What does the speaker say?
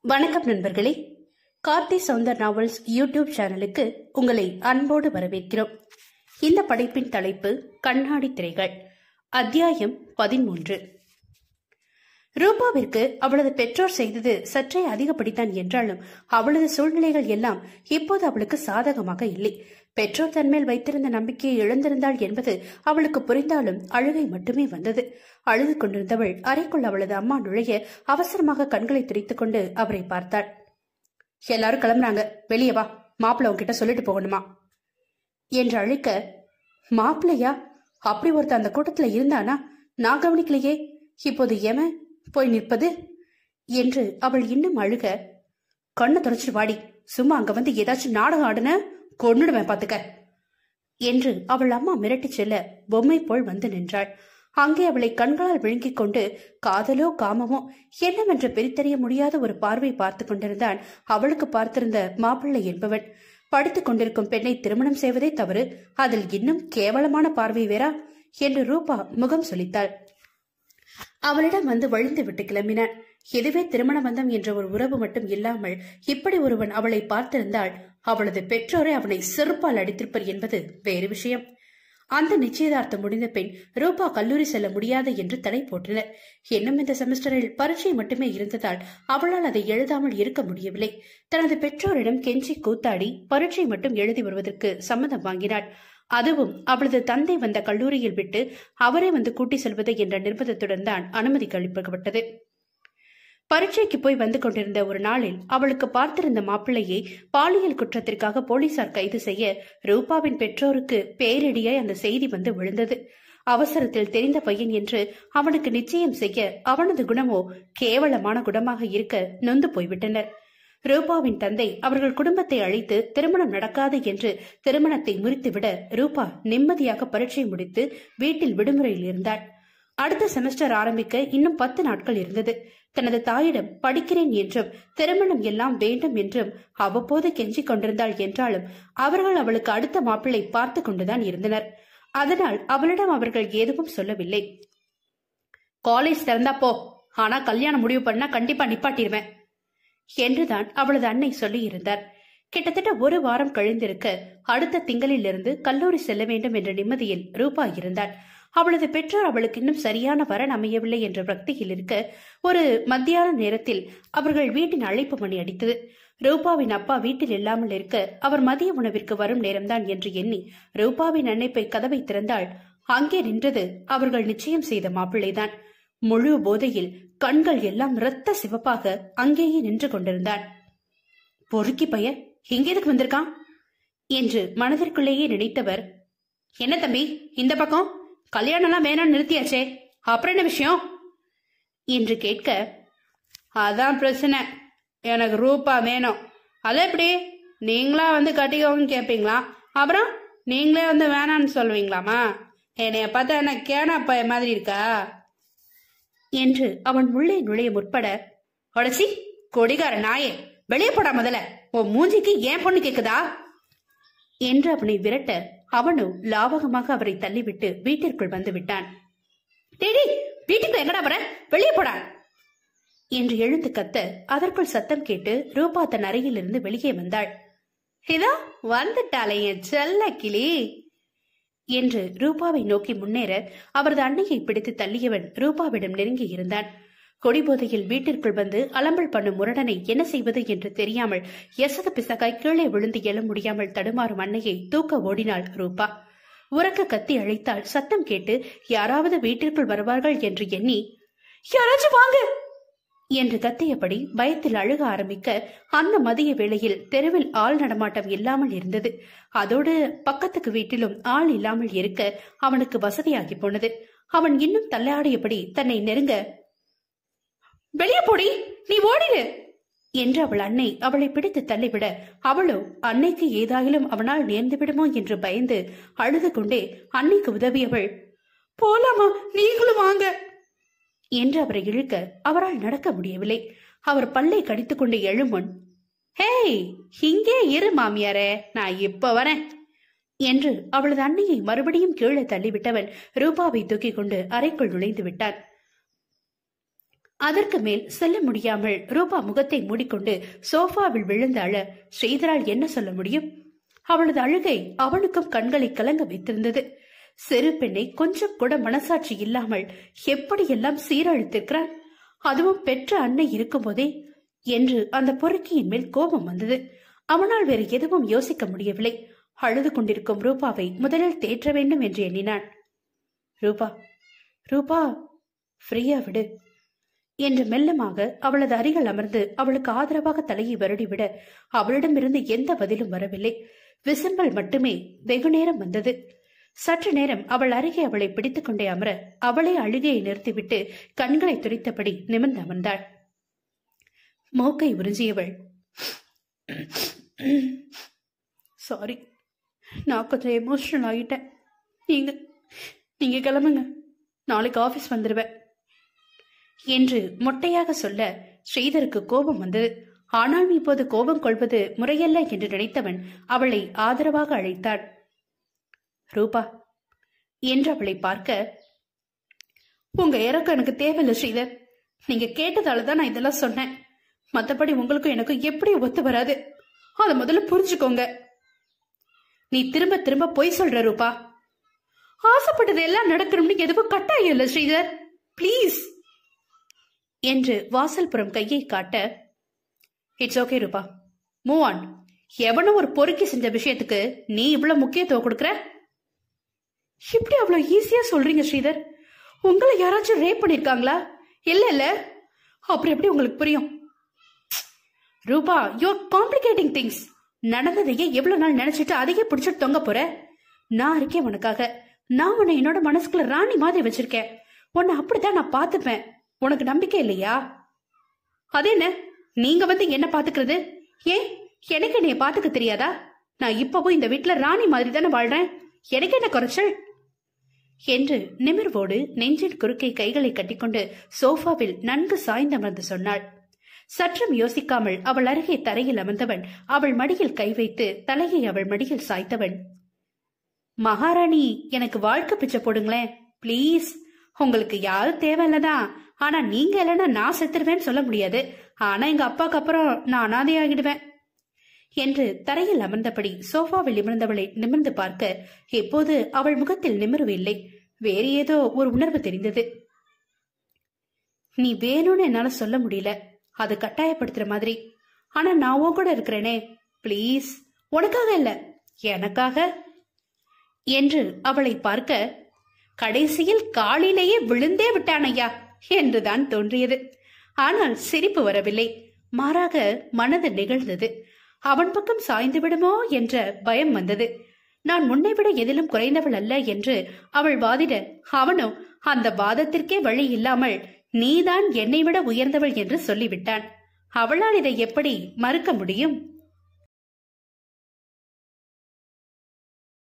வணக்கம் நண்பர்களே, Karthi Soundar novels YouTube சேனலுக்கு உங்களை அன்போடு வரவேற்கிறோம். இந்த படைப்பின் தலைப்பு கண்ணாடி திரைகள். அத்தியாயம் 13. ரூபாவிற்கு அவளது பெற்றோர் செய்தது சற்றே அதிகப்படித்தான் என்றாலும் அவளது சூழ்நிலைகள் எல்லாம் இப்போது அவளுக்கு சாதகமாக இல்லை. பெற்றோர் தன்மேல் வைத்திருந்த நம்பிக்கையை இழந்திருந்தாள் என்பது அவளுக்கு புரிந்தாலும் அழுகை மட்டுமே வந்தது. அழுது கொண்டிருந்தவள் அறைக்குள் அவளது அம்மா நுழைய அவசரமாக கண்களை துடைத்துக் கொண்டு அவரை பார்த்தாள். எல்லாரும் கிளம்புறாங்க, வெளியே வா, மாப்பிள்ள உன்கிட்ட சொல்லிட்டு போகணுமா என்று அழைக்க, மாப்பிள்ளையா? அப்படி ஒருத்த அந்த கூட்டத்துல இருந்தானா? நான் கவனிக்கலையே. இப்போது ஏம போய் நிற்பது என்று அவள் இன்னும் அழுக, கண்ணை துடைச்சிட்டு வாடி, சும்மா அங்க வந்து ஏதாச்சும் நாடகம் ஆடுன கொன்னுடுவேன் பாத்துக்க என்று அவள் அம்மா மிரட்டி செல்ல பொம்மை போல் வந்து நின்றாள். அங்கே அவளை கண்களால் விழுங்கிக் கொண்டு காதலோ காமமோ என்னவென்று பிரித்தறிய முடியாத ஒரு பார்வை பார்த்து கொண்டிருந்தான் அவளுக்கு பார்த்திருந்த மாப்பிள்ளை என்பவன். படுத்துக் கொண்டிருக்கும் பெண்ணை திருமணம் செய்வதே தவறு, அதில் இன்னும் கேவலமான பார்வை வேறா என்று ரூபா முகம் சொலித்தாள். அவளிடம் வந்து வழிந்து விட்டு கிளம்பினான். எதுவே திருமண பந்தம் என்ற ஒரு உறவு மட்டும் இல்லாமல் இப்படி ஒருவன் அவளை பார்த்திருந்தால் அவளது பெற்றோரை அவனை செருப்பால் அடித்திருப்பர் என்பது வேறு விஷயம். அந்த நிச்சயதார்த்தம் முடிந்த பின் ரூபா கல்லூரி செல்ல முடியாது என்று தடை போட்டனர். இன்னும் இந்த செமஸ்டரில் பரீட்சை மட்டுமே இருந்ததால் அவளால் அதை எழுதாமல் இருக்க முடியவில்லை. தனது பெற்றோரிடம் கெஞ்சி கூத்தாடி பரீட்சை மட்டும் எழுதி வருவதற்கு சம்மதம் வாங்கினாள். அதுவும் அவளது தந்தை வந்த கல்லூரியில் விட்டு அவரே வந்து கூட்டி செல்வது என்ற நிர்பந்தத்துடன் தான் அனுமதி அளிக்கப்பட்டது. பரீட்சைக்கு போய் வந்து கொண்டிருந்த ஒரு நாளில் அவளுக்கு பார்த்திருந்த மாப்பிள்ளையை பாலியல் குற்றத்திற்காக போலீசார் கைது செய்ய ரூபாவின் பெற்றோருக்கு பேரிடியாய் அந்த செய்தி வந்து விழுந்தது. அவசரத்தில் தெரிந்த பையன் என்று அவனுக்கு நிச்சயம் செய்ய அவனது குணமோ கேவலமான குணமாக இருக்க நொந்து போய்விட்டனர். ரூபாவின் தந்தை அவர்கள் குடும்பத்தை அழைத்து திருமணம் நடக்காது என்று திருமணத்தை முறித்துவிட ரூபா நிம்மதியாக பரீட்சை முடித்து வீட்டில் விடுமுறையில் இருந்தாள். அடுத்த செமஸ்டர் ஆரம்பிக்க இன்னும் 10 நாட்கள் இருந்தது. தனது தாயிடம் படிக்கிறேன் என்றும் திருமணம் எல்லாம் வேண்டும் என்றும் அவ்வப்போது கெஞ்சிக் கொண்டிருந்தாள் என்றாலும் அவர்கள் அவளுக்கு அடுத்த மாப்பிள்ளை பார்த்து கொண்டுதான் இருந்தனர். அதனால் அவளிடம் அவர்கள் எதுவும் சொல்லவில்லை. காலேஜ் திறந்தா போ, ஆனா கல்யாணம் முடிவு பண்ணா கண்டிப்பா நிப்பாட்டிடுவேன் என்றுதான் அவளது அன்னை சொல்லி இருந்தார். கிட்டத்தட்ட ஒரு வாரம் கழிந்திருக்க அடுத்த திங்களிலிருந்து கல்லூரி செல்ல வேண்டும் என்ற நிம்மதியில் ரூபா இருந்தாள். அவளது பெற்றோர் அவளுக்கு இன்னும் சரியான வரன் அமையவில்லை என்ற பக்தியில் இருக்க ஒரு மத்தியான நேரத்தில் அவர்கள் வீட்டின் அழைப்பு மணி அடித்தது. ரூபாவின் அப்பா வீட்டில் இல்லாமல் இருக்க அவர் மதிய உணவிற்கு வரும் நேரம்தான் என்று எண்ணி ரூபாவின் அன்னை கதவை திறந்தாள். அங்கே நின்றது அவர்கள் நிச்சயம் செய்த மாப்பிள்ளைதான். முழு போதையில் கண்கள் எல்லாம் இரத்த சிவப்பாக அங்கேயே நின்று கொண்டிருந்தான். பொறுக்கி பைய எங்க எதுக்கு வந்திருக்கான் என்று மனதிற்குள்ளேயே நினைத்தவர், என்ன தம்பி இந்த பக்கம், கல்யாணம் எல்லாம் வேணாம்னு நிறுத்தியாச்சே, அப்புறம் என்ன விஷயம் என்று கேட்க, அதான் பிரச்சனை, எனக்கு ரூபா வேணும். அது எப்படி, நீங்களா வந்து கட்டிக்கோங்க கேட்பீங்களா, அப்புறம் நீங்களே வந்து வேணான்னு சொல்லுவீங்களாமா? என்னைய பார்த்தா என்ன கேனா பைய மாதிரி இருக்கா என்று அவன் உள்ளே நுழைய முற்பட, உடச்சி கொடிகார நாயே, வெளியே போடா முதல்ல, உன் மூஞ்சிக்கு ஏன் பொண்ணு கேக்குதா என்று அவனை விரட்ட அவனோ லாவகமாக அவரை தள்ளிவிட்டு வீட்டிற்குள் வந்து விட்டான். டேடி, வீட்டுக்கு எங்கடா வர, வெளியே போடா என்று எழுந்து கத்த அதற்குள் சத்தம் கேட்டு ரூபா தன் அறையிலிருந்து வெளியே வந்தாள். இதோ வந்துட்டாளே என் செல்ல கிளி என்று ரூபாவை நோக்கி முன்னேற அவரது அன்னையை பிடித்து தள்ளியவன் ரூபாவிடம் நெருங்கி இருந்தான். கொடிபோதையில் வீட்டிற்குள் வந்து அலம்பல் பண்ணும் முரடனை என்ன செய்வது என்று தெரியாமல் எசக பிசகாய் கீழே விழுந்து எழ முடியாமல் தடுமாறும் அன்னையை தூக்க ஓடினாள் ரூபா. உறக்க கத்தி அழைத்தாள். சத்தம் கேட்டு யாராவது வீட்டிற்குள் வருவார்கள் என்று எண்ணி, யாராச்சும் வாங்க என்று கத்தியபடி பயத்தில் அழுக ஆரம்பிக்க அந்த மதிய வேளையில் தெருவில் ஆள் நடமாட்டம் இல்லாமல் இருந்தது. அதோடு பக்கத்துக்கு வீட்டிலும் ஆள் இல்லாமல் இருக்க அவனுக்கு வசதியாகி போனது. அவன் இன்னும் தள்ளாடியபடி தன்னை நெருங்க, வெளியே போடி, நீ ஓடிடு என்று அவள் அன்னை அவளை பிடித்து தள்ளிவிட அவளோ அன்னைக்கு ஏதாயிலும் அவனால் நேர்ந்து விடுமோ என்று பயந்து அழுது கொண்டே அன்னைக்கு உதவியவள், போலாமா, நீங்களும் வாங்க என்று அவரை இழுக்க அவரால் நடக்க முடியவில்லை. அவர் பல்லை கடித்துக் கொண்டு எழுமுன், ஹேய் இங்கே இரு மாமியாரே, நான் இப்ப வரேன் என்று அவளது அன்னையை மறுபடியும் கீழே தள்ளிவிட்டவன் ரூபாவை தூக்கிக் கொண்டு அறைக்குள் நுழைந்து விட்டான். அதற்கு மேல் செல்ல முடியாமல் ரூபா முகத்தை மூடிக்கொண்டு சோஃபாவில் விழுந்த அழ ஸ்ரீதரால் என்ன சொல்ல முடியும்? அவளது அழுகை அவனுக்கும் கண்களை கலங்க வைத்திருந்தது. சிறு பெண்ணை கொஞ்சம் கூட மனசாட்சி இல்லாமல் எப்படியெல்லாம் சீரழித்திருக்கிறான், அதுவும் பெற்ற அன்னை இருக்கும் போதே என்று அந்த பொறுக்கியின் மேல் கோபம் வந்தது. அவனால் வேறு எதுவும் யோசிக்க முடியவில்லை. அழுது கொண்டிருக்கும் ரூபாவை முதலில் தேற்ற வேண்டும் என்று எண்ணினான். ரூபா, ரூபா, ஃப்ரீயா விடு என்று மெல்லமாக அவளது அருகில் அமர்ந்து அவளுக்கு ஆதரவாக தலையை வருடிவிட அவளிடமிருந்து எந்த பதிலும் வரவில்லை. விசம்பல் மட்டுமே வெகு நேரம் வந்தது. சற்று நேரம் அவள் அருகே அவளை பிடித்துக் கொண்டே அமர அவளே அழுகையை நிறுத்திவிட்டு கண்களை துரித்தபடி நிமிர்ந்து அமர்ந்தாள். மூக்கை உறிஞ்சியவள், சாரி, நான் கொஞ்சம் எமோஷனல் ஆகிட்டேன். நீங்க கிளம்புங்க, நாளைக்கு ஆபீஸ் வந்துடுவேன் என்று மொட்டையாக சொல்ல ஸ்ரீதருக்கு கோபம் வந்தது. ஆனால் இப்போது கோபம் கொள்வது முறையல்ல என்று நினைத்தவன் அவளை ஆதரவாக அழைத்தான். ரூபா என்று அவளை பார்க்க, உங்க இறக்கம் எனக்கு தேவையில்லை ஸ்ரீதர். நீங்க கேட்டதாலதான் நான் இதெல்லாம் சொன்னேன். மத்தபடி உங்களுக்கும் எனக்கும் எப்படி ஒத்து வராது, அதை முதல்ல புரிஞ்சுக்கோங்க. நீ திரும்ப திரும்ப பொய் சொல்ற ரூபா. ஆசைப்பட்டது எல்லாம் நடக்கணும்னு எதுவும் கட்டாயம் இல்ல ஸ்ரீதர், பிளீஸ் என்று வாசல்புறம் கையை காட்ட, it's okay Rupa, move on. எவனும் ஒரு பொறுக்கி செஞ்ச விஷயத்துக்கு நீ இவ்வளவு முக்கியத்துவம் கொடுக்கற? இப்படி அவ்வளவு ஈஸியா சொல்றீங்க ஸ்ரீதர். உங்களை யாராச்சும் ரேப் பண்ணிருக்காங்களா? இல்ல இல்ல, அப்புறம் எப்படி உங்களுக்கு புரியும்? Rupa, you are complicating things. நடந்ததையே எவ்வளவு நாள் நினைச்சிட்டு அதையே பிடிச்சிட்டு தொங்க போற? நான் இருக்கேன் உனக்காக. நான் உன்னை என்னோட மனசுக்குள்ள ராணி மாதிரி வச்சிருக்கேன். உன்னை அப்படித்தான் நான் பாத்துப்பேன். உனக்கு நம்பிக்கை இல்லையா? அது என்ன, நீங்க வந்து என்ன பாத்துக்கிறது? ஏன் எனக்கு என்னைய பாத்துக்க தெரியாதா? நான் இப்பவும் இந்த வீட்டுல ராணி மாதிரி தானே வாழ்றேன். எனக்கு என்ன குறைச்சல் என்று நிமிர்வோடு நெஞ்சின் குறுக்கே கைகளை கட்டிக்கொண்டு சோஃபாவில் நன்கு சாய்ந்தமர்ந்து சொன்னாள். சற்றும் யோசிக்காமல் அவள் அருகே தரையில் அமர்ந்தவன் அவள் மடியில் கை வைத்து தலையை அவள் மடியில் சாய்த்தவன், மகாராணி, எனக்கு வாழ்க்கை பிச்சை போடுங்களேன் பிளீஸ். உங்களுக்கு யாரும் தேவையில்லதான், ஆனா நீங்க இல்லைன்னா நான் செத்துருவேன்னு சொல்ல முடியாது. ஆனா எங்க அப்பாக்கு அப்புறம் நான் அனாதையாகிடுவேன் என்று தரையில் அமர்ந்தபடி சோஃபாவில் நிமிர்ந்தவளை நிமிர்ந்து பார்க்க எப்போது அவள் முகத்தில் நிமிர்வு இல்லை, வேறு ஏதோ ஒரு உணர்வு தெரிந்தது. நீ வேணும்னு என்னால சொல்ல முடியல, அது கட்டாயப்படுத்துற மாதிரி. ஆனா நான் உன் கூட இருக்கிறேனே, பிளீஸ், உனக்காக இல்ல எனக்காக என்று அவளை பார்க்க, கடைசியில் காலிலேயே விழுந்தே விட்டான் ஐயா என்றுதான் தோன்றியது. ஆனால் சிரிப்பு வரவில்லை, மாறாக மனது நிகழ்ந்தது. அவன் பக்கம் சாய்ந்து விடுமோ என்ற பயம் வந்தது. நான் முன்னை விட எதிலும் குறைந்தவள் அல்ல என்று அவள் வாதிட, அவனோ அந்த வாதத்திற்கே வழி இல்லாமல் நீதான் என்னை விட உயர்ந்தவள் என்று சொல்லிவிட்டான். அவளால் இதை எப்படி மறுக்க முடியும்?